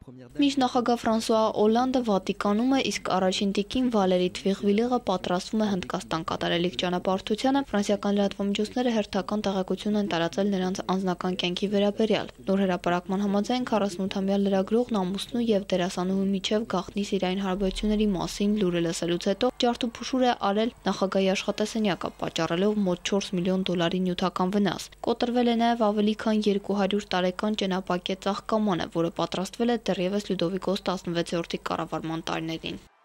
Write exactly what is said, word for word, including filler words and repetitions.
Միջնախագահ Ֆրանսուଆ Օլանդը Վատիկանում է, իսկ առաջին տիկին Վալերի Թվիղվիլիղը պատրաստվում է Հնդկաստան կատարելիք ճանապարհորդությանը։ Ֆրանսիական լրատվամիջոցները հերթական տեղեկություն են տարածել նրանց անձնական կյանքի վերաբերյալ։ Նոր հրապարակման համաձայն քառասունութամյա լրագրողն ամուսնու եւ դերասանուհու միջև գաղտնի սիրային հարաբերությունների մասին լուրը լսելուց հետո ջարդուփուշուր է արել նախագահի աշխատասենյակը, պատճառելով մոտ չորս միլիոն դոլարի նյութական վնաս։ Կոտրվել է նաեւ ավելի քան երկու հարյուր տարեկան ճենապակե ծաղկամանը, որը պատրաստվել է դեռևս Լյուդովիկոս տասնվեցերորդի կառավարման տարիներին։